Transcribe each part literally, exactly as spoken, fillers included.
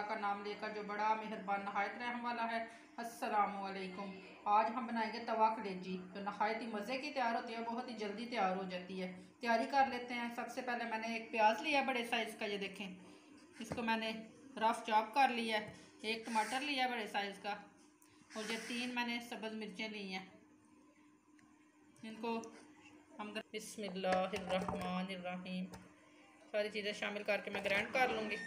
का नाम लेकर जो बड़ा मेहरबान नहायत रहम वाला है। अस्सलामु अलैकुम। आज हम बनाएंगे तवा कलेजी जो नहायत ही मज़े की तैयार होती है, बहुत ही जल्दी तैयार हो जाती है। तैयारी कर लेते हैं। सबसे पहले मैंने एक प्याज लिया बड़े साइज़ का, ये देखें, इसको मैंने रफ चॉप कर लिया है। एक टमाटर लिया बड़े साइज़ का, और ये तीन मैंने सब्ज़ मिर्चें ली हैं। इनको हम बिस्मिल्लाहिर्रहमानिर्रहीम सारी चीज़ें शामिल करके मैं ग्राइंड कर लूँगी।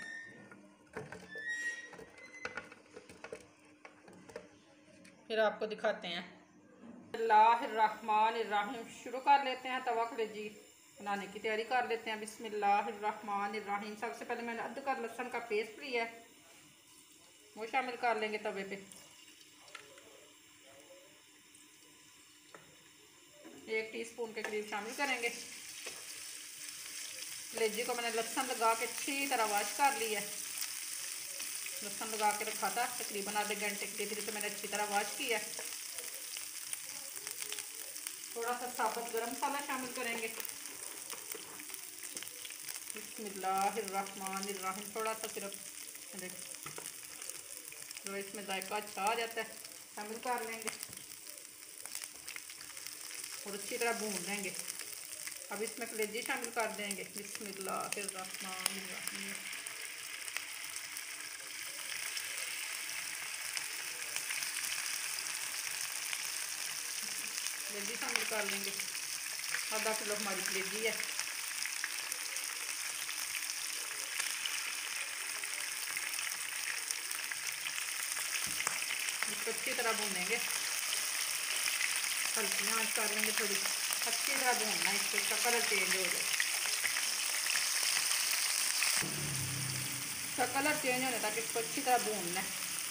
फिर आपको दिखाते हैं। बिस्मिल्लाहिर्रहमानिर्रहीम शुरू कर लेते हैं। तवा कलेजी बनाने की तैयारी कर लेते हैं। बिस्मिल्लाहिर्रहमानिर्रहीम। सबसे पहले मैंने अदरक लहसुन का पेस्ट लिया है, वो शामिल कर लेंगे तवे पे। एक टीस्पून के करीब शामिल करेंगे। कलेजी को मैंने लहसुन लगा के अच्छी तरह वॉश कर लिया है। लहसुन लगा के रखा था तकरीबन आधे घंटे के लिए, फिर तो मैंने अच्छी तरह वॉश किया। थोड़ा सा साबुत गरम मसाला शामिल करेंगे। बिस्मिल्लाहिर्रहमानिर्रहीम। थोड़ा सा सिर्फ जो इसमें जायका अच्छा आ जाता है शामिल कर लेंगे और अच्छी तरह भून लेंगे। अब इसमें कलेजी शामिल कर देंगे। बिस्मिल्लाहिर्रहमानिर्रहीम। कलेजी शामिल कर लेंगे। आधा किलो हमारी कलेजी है। इसको अच्छी तरह भूनेंगे, हल्की आंच कर लेंगे, थोड़ी अच्छी तरह भूनना है इसको, इसका कलर चेंज हो जाए। इसका कलर चेंज होने तक इसको अच्छी तरह भूनना है।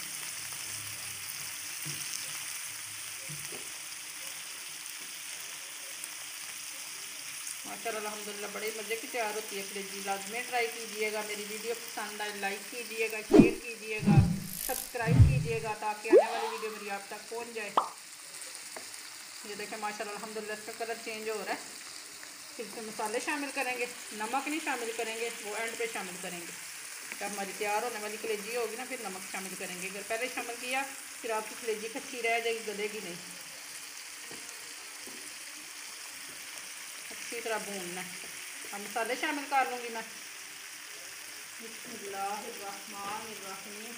माशाअल्लाह अल्हम्दुलिल्लाह बड़े मज़े की तैयार होती है कलेजी। लाजमी ट्राई कीजिएगा। मेरी वीडियो पसंद आए लाइक कीजिएगा, शेयर कीजिएगा, सब्सक्राइब कीजिएगा ताकि आने वाली वीडियो मेरी आप तक पहुंच जाए। ये देखें माशाअल्लाह अल्हम्दुलिल्लाह इसका कलर चेंज हो रहा है। फिर से मसाले शामिल करेंगे। नमक नहीं शामिल करेंगे, वो एंड पे शामिल करेंगे। जब हमारी तैयार होने वाली कलेजी होगी ना, फिर नमक शामिल करेंगे। अगर पहले शामिल किया फिर आपकी कलेजी कच्ची रह जाएगी, गलेगी नहीं। अच्छी तरह भूनना है। अब मसाले शामिल कर लूँगी मैं। बिस्मिल्लाहिर्रहमानिर्रहीम।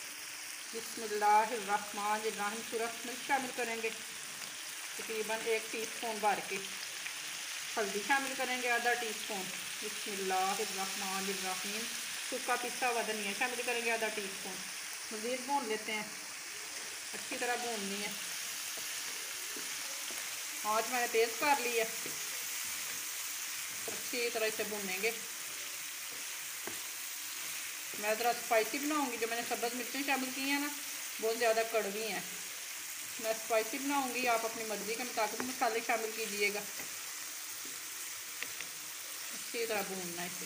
बिस्मिल्लाहिर्रहमानिर्रहीम। सूरज मिर्च शामिल करेंगे तकरीबन एक टीस्पून भर के। हल्दी शामिल करेंगे आधा टीस्पून। बिस्मिल्लाहिर्रहमानिर्रहीम। सूखा पिसा हुआ धनिया शामिल करेंगे आधा टीस्पून। मज़ीद भून लेते हैं, अच्छी तरह भूननी है। आज मैंने तेज़ कर लिया, अच्छी तरह से भूनेंगे। मैं ज़रा स्पाइसी बनाऊंगी। जो मैंने सब्ज़ मिर्चें शामिल की हैं ना, बहुत ज़्यादा कड़वी हैं। मैं स्पाइसी बनाऊंगी, आप अपनी मर्ज़ी के मुताबिक मसाले शामिल कीजिएगा। अच्छी तरह भूनना है इसे।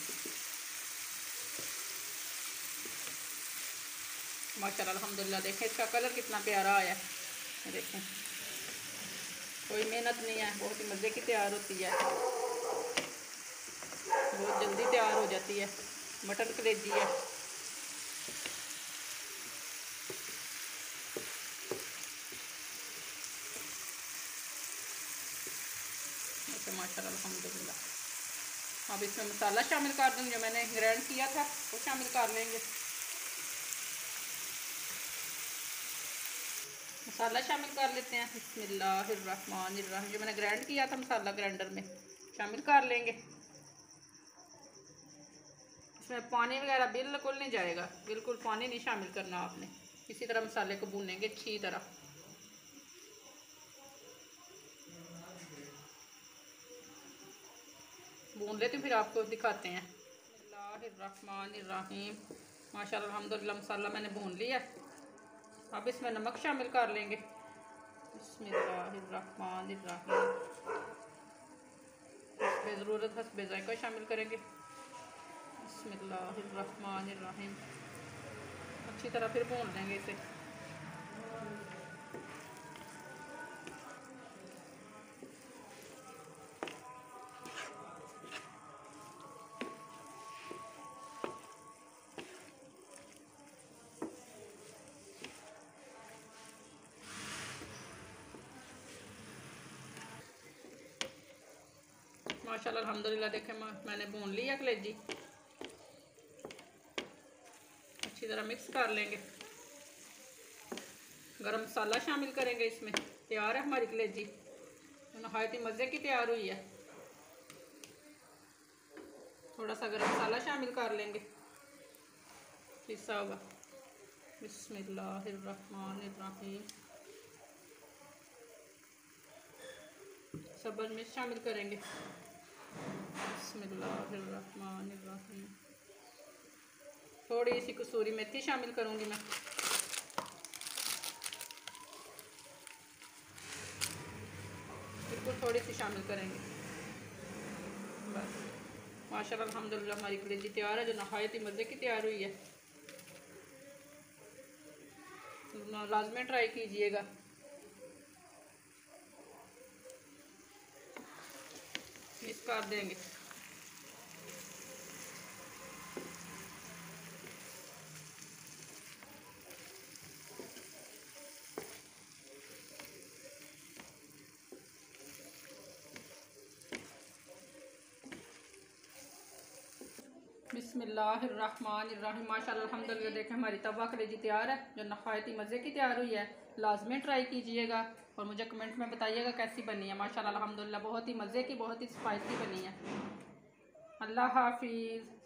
माशाअल्लाह अल्हम्दुलिल्लाह देखें इसका कलर कितना प्यारा आया है। देखें कोई मेहनत नहीं है, बहुत ही मज़े की तैयार होती है, बहुत जल्दी तैयार हो जाती है। मटन कलेजी है। माशाअल्लाह अल्हम्दुलिल्लाह। अब इसमें मसाला शामिल कर दूँगी, जो मैंने ग्राइंड किया था वो शामिल कर लेंगे। मसाला शामिल कर लेते हैं। बिस्मिल्लाहिर्रहमानिर्रहीम। जो मैंने ग्राइंड किया था मसाला ग्राइंडर में शामिल कर लेंगे। इसमें पानी वगैरह बिल्कुल नहीं जाएगा, बिल्कुल पानी नहीं शामिल करना आपने। इसी तरह मसाले को भूनेंगे अच्छी तरह। भून लेते हैं, फिर आपको दिखाते हैं। बिस्मिल्लाहिर्रहमानिर्रहीम। माशाअल्लाह अल्हम्दुलिल्लाह मसाला मैंने भून लिया। अब इसमें नमक शामिल कर लेंगे। बिस्मिल्लाहिर्रहमानिर्रहीम। इसमें ज़रूरत हस्बे ज़ायका शामिल करेंगे। बिस्मिल्लाहिर्रहमानिर्रहीम। अच्छी तरह फिर भून लेंगे इसे। माशाल्लाह अल्हम्दुलिल्लाह। देखें मैंने भून लिया कलेजी, अच्छी तरह मिक्स कर लेंगे। गरम मसाला शामिल करेंगे इसमें। तैयार है हमारी कलेजी, नहायत ही मज़े की तैयार हुई है। थोड़ा सा गरम मसाला शामिल कर लेंगे पिसा हुआ। बिस्मिल्लाहिर्रहमानिर्रहीम। सब्ज़ मिर्च शामिल करेंगे। बिस्मिल्लाहिर्रहमानिर्रहीम। थोड़ी सी कसूरी मेथी शामिल करूंगी मैं। बिल्कुल थोड़ी सी शामिल करेंगे बस। माशाल्लाह अल्हम्दुलिल्लाह हमारी कलेजी तैयार है, जो नहायत ही मज़े की तैयार हुई है। लाजमी ट्राई कीजिएगा। मिक्स कर देंगे। बिस्मिल्लाहिर्रहमानिर्रहीम। माशाल्लाह अल्हम्दुलिल्लाह। देखें हमारी तवा कलेजी तैयार है, जो नहायत ही मज़े की तैयार हुई है। लाजमी ट्राई कीजिएगा और मुझे कमेंट में बताइएगा कैसी बनी है। माशाल्लाह अल्हम्दुलिल्लाह बहुत ही मज़े की, बहुत ही स्पाइसी बनी है। अल्लाह हाफिज़।